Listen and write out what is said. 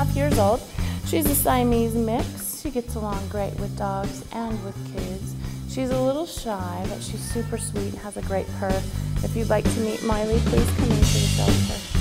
2.5 years old. She's a Siamese mix. She gets along great with dogs and with kids. She's a little shy, but she's super sweet and has a great purr. If you'd like to meet Miley, please come into the shelter.